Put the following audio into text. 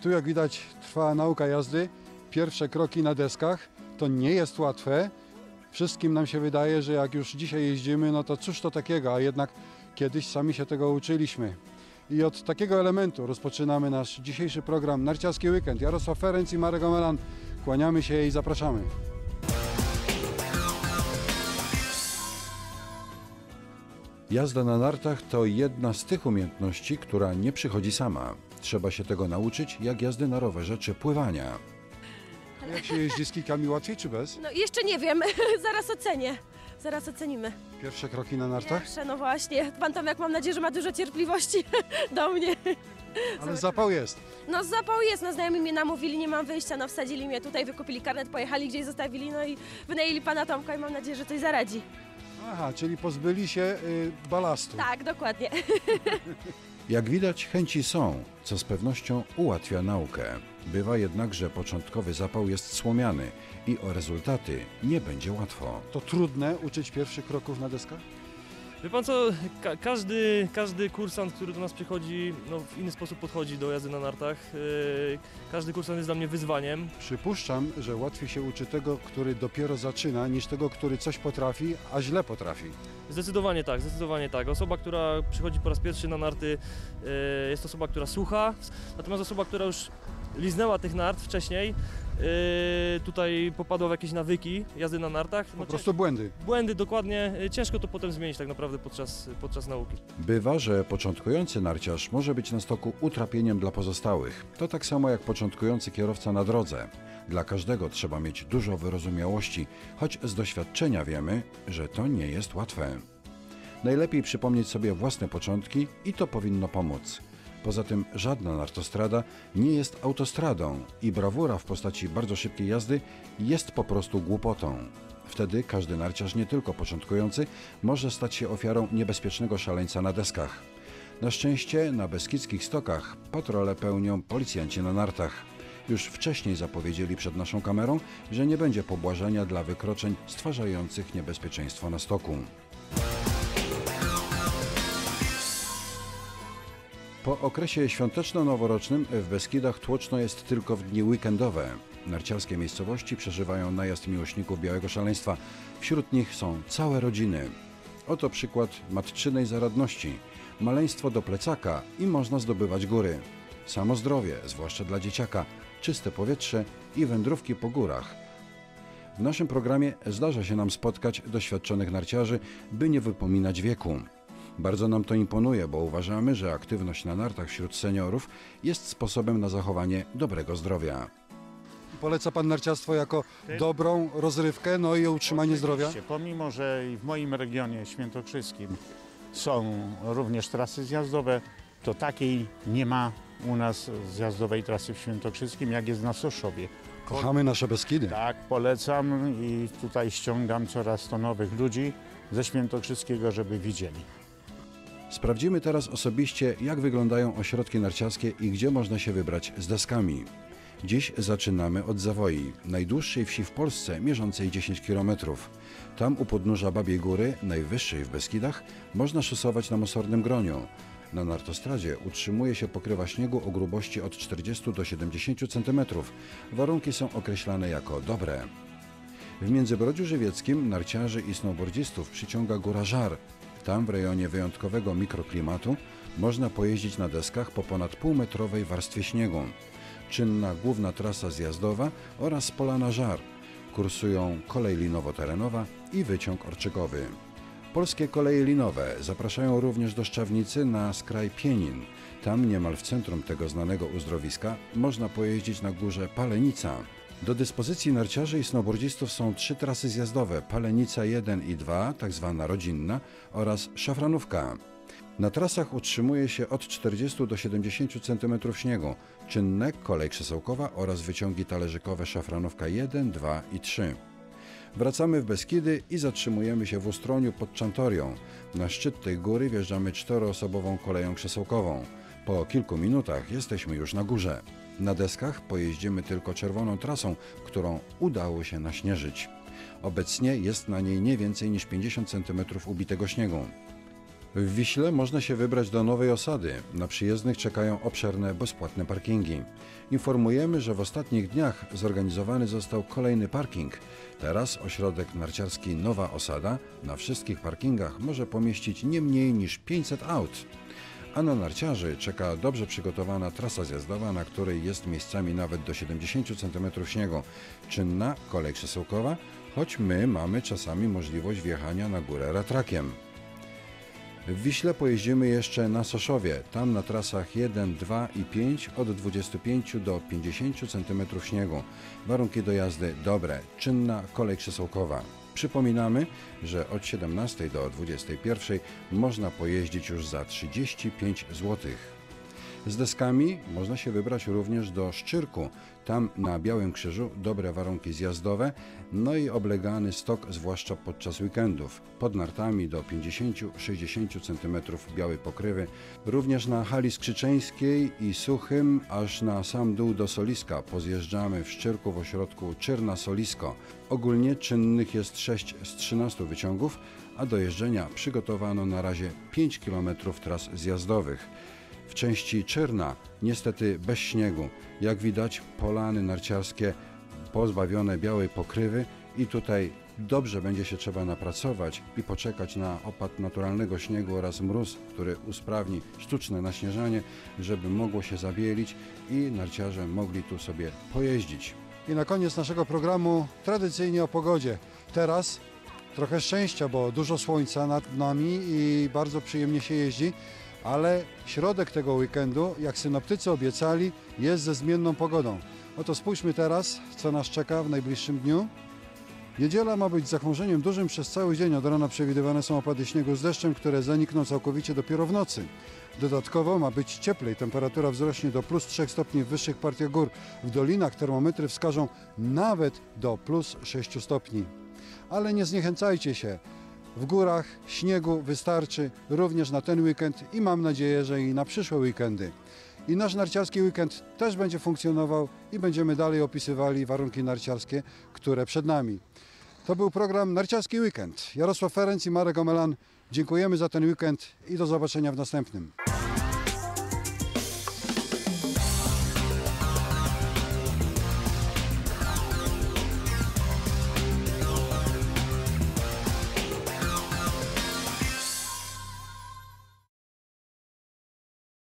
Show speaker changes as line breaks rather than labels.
Tu jak widać trwa nauka jazdy. Pierwsze kroki na deskach. To nie jest łatwe. Wszystkim nam się wydaje, że jak już dzisiaj jeździmy, no to cóż to takiego, a jednak kiedyś sami się tego uczyliśmy. I od takiego elementu rozpoczynamy nasz dzisiejszy program Narciarski Weekend. Jarosław Ferenc i Marek Omelan. Kłaniamy się i zapraszamy. Jazda na nartach to jedna z tych umiejętności, która nie przychodzi sama. Trzeba się tego nauczyć jak jazdy na rowerze czy pływania. Jak się jeździ z kijkami, łatwiej czy bez?
No jeszcze nie wiem, zaraz ocenię. Zaraz ocenimy.
Pierwsze kroki na nartach?
Pierwsze, no właśnie. Pan Tomek, mam nadzieję, że ma dużo cierpliwości do mnie.
Ale zapał jest.
No zapał jest, no znajomi mnie namówili, nie mam wyjścia, no wsadzili mnie tutaj, wykupili karnet, pojechali gdzieś, zostawili, no i wynajęli pana Tomka i mam nadzieję, że coś zaradzi.
Aha, czyli pozbyli się balastu.
Tak, dokładnie.
Jak widać, chęci są, co z pewnością ułatwia naukę. Bywa jednak, że początkowy zapał jest słomiany i o rezultaty nie będzie łatwo. To trudne uczyć pierwszych kroków na deskach?
Wie pan co, każdy kursant, który do nas przychodzi, no, w inny sposób podchodzi do jazdy na nartach. Każdy kursant jest dla mnie wyzwaniem.
Przypuszczam, że łatwiej się uczy tego, który dopiero zaczyna, niż tego, który coś potrafi, a źle potrafi.
Zdecydowanie tak, zdecydowanie tak. Osoba, która przychodzi po raz pierwszy na narty, jest to osoba, która słucha, natomiast osoba, która już liznęła tych nart wcześniej, tutaj popadła w jakieś nawyki jazdy na nartach.
Po prostu błędy.
Błędy, dokładnie. Ciężko to potem zmienić tak naprawdę podczas nauki.
Bywa, że początkujący narciarz może być na stoku utrapieniem dla pozostałych. To tak samo jak początkujący kierowca na drodze. Dla każdego trzeba mieć dużo wyrozumiałości, choć z doświadczenia wiemy, że to nie jest łatwe. Najlepiej przypomnieć sobie własne początki i to powinno pomóc. Poza tym żadna nartostrada nie jest autostradą i brawura w postaci bardzo szybkiej jazdy jest po prostu głupotą. Wtedy każdy narciarz, nie tylko początkujący, może stać się ofiarą niebezpiecznego szaleńca na deskach. Na szczęście na beskidzkich stokach patrole pełnią policjanci na nartach. Już wcześniej zapowiedzieli przed naszą kamerą, że nie będzie pobłażania dla wykroczeń stwarzających niebezpieczeństwo na stoku. Po okresie świąteczno-noworocznym w Beskidach tłoczno jest tylko w dni weekendowe. Narciarskie miejscowości przeżywają najazd miłośników białego szaleństwa. Wśród nich są całe rodziny. Oto przykład matczynej zaradności. Maleństwo do plecaka i można zdobywać góry. Samo zdrowie, zwłaszcza dla dzieciaka, czyste powietrze i wędrówki po górach. W naszym programie zdarza się nam spotkać doświadczonych narciarzy, by nie wypominać wieku. Bardzo nam to imponuje, bo uważamy, że aktywność na nartach wśród seniorów jest sposobem na zachowanie dobrego zdrowia. Poleca pan narciarstwo jako dobrą rozrywkę, no i utrzymanie zdrowia?
Pomimo, że i w moim regionie świętokrzyskim są również trasy zjazdowe, to takiej nie ma u nas zjazdowej trasy w Świętokrzyskim, jak jest na Soszowie.
Kochamy nasze Beskidy.
Tak, polecam i tutaj ściągam coraz to nowych ludzi ze Świętokrzyskiego, żeby widzieli.
Sprawdzimy teraz osobiście, jak wyglądają ośrodki narciarskie i gdzie można się wybrać z deskami. Dziś zaczynamy od Zawoi, najdłuższej wsi w Polsce, mierzącej 10 km. Tam u podnóża Babiej Góry, najwyższej w Beskidach, można szosować na Mosornym Groniu. Na nartostradzie utrzymuje się pokrywa śniegu o grubości od 40 do 70 cm. Warunki są określane jako dobre. W Międzybrodziu Żywieckim narciarzy i snowboardzistów przyciąga Góra Żar. Tam w rejonie wyjątkowego mikroklimatu można pojeździć na deskach po ponad półmetrowej warstwie śniegu. Czynna główna trasa zjazdowa oraz Polana Żar. Kursują kolej linowo-terenowa i wyciąg orczykowy. Polskie koleje linowe zapraszają również do Szczawnicy na skraj Pienin. Tam niemal w centrum tego znanego uzdrowiska można pojeździć na górze Palenica. Do dyspozycji narciarzy i snowboardzistów są 3 trasy zjazdowe: Palenica 1 i 2, tak zwana rodzinna, oraz Szafranówka. Na trasach utrzymuje się od 40 do 70 cm śniegu, czynne kolej krzesełkowa oraz wyciągi talerzykowe Szafranówka 1, 2 i 3. Wracamy w Beskidy i zatrzymujemy się w Ustroniu pod Czantorią. Na szczyt tej góry wjeżdżamy 4-osobową koleją krzesełkową. Po kilku minutach jesteśmy już na górze. Na deskach pojeździmy tylko czerwoną trasą, którą udało się naśnieżyć. Obecnie jest na niej nie więcej niż 50 cm ubitego śniegu. W Wiśle można się wybrać do Nowej Osady. Na przyjezdnych czekają obszerne, bezpłatne parkingi. Informujemy, że w ostatnich dniach zorganizowany został kolejny parking. Teraz ośrodek narciarski Nowa Osada na wszystkich parkingach może pomieścić nie mniej niż 500 aut. A na narciarzy czeka dobrze przygotowana trasa zjazdowa, na której jest miejscami nawet do 70 cm śniegu. Czynna kolej krzesełkowa, choć my mamy czasami możliwość wjechania na górę ratrakiem. W Wiśle pojeździmy jeszcze na Soszowie. Tam na trasach 1, 2 i 5 od 25 do 50 cm śniegu. Warunki do jazdy dobre, czynna kolej krzesełkowa. Przypominamy, że od 17 do 21 można pojeździć już za 35 zł. Z deskami można się wybrać również do Szczyrku. Tam na Białym Krzyżu dobre warunki zjazdowe, no i oblegany stok, zwłaszcza podczas weekendów. Pod nartami do 50-60 cm białej pokrywy. Również na hali skrzyczeńskiej i Suchym, aż na sam dół do Soliska pozjeżdżamy w Szczyrku w ośrodku Czyrna-Solisko. Ogólnie czynnych jest 6 z 13 wyciągów, a do jeżdżenia przygotowano na razie 5 km tras zjazdowych. W części Czyrna niestety bez śniegu. Jak widać, polany narciarskie pozbawione białej pokrywy i tutaj dobrze będzie się trzeba napracować i poczekać na opad naturalnego śniegu oraz mróz, który usprawni sztuczne naśnieżanie, żeby mogło się zabielić i narciarze mogli tu sobie pojeździć.
I na koniec naszego programu tradycyjnie o pogodzie. Teraz trochę szczęścia, bo dużo słońca nad nami i bardzo przyjemnie się jeździ. Ale środek tego weekendu, jak synoptycy obiecali, jest ze zmienną pogodą. Oto spójrzmy teraz, co nas czeka w najbliższym dniu. Niedziela ma być z zachmurzeniem dużym przez cały dzień. Od rana przewidywane są opady śniegu z deszczem, które zanikną całkowicie dopiero w nocy. Dodatkowo ma być cieplej. Temperatura wzrośnie do plus 3 stopni w wyższych partiach gór. W dolinach termometry wskażą nawet do plus 6 stopni. Ale nie zniechęcajcie się. W górach śniegu wystarczy również na ten weekend i mam nadzieję, że i na przyszłe weekendy. I nasz narciarski weekend też będzie funkcjonował i będziemy dalej opisywali warunki narciarskie, które przed nami. To był program Narciarski Weekend. Jarosław Ferenc i Marek Omelan. Dziękujemy za ten weekend i do zobaczenia w następnym.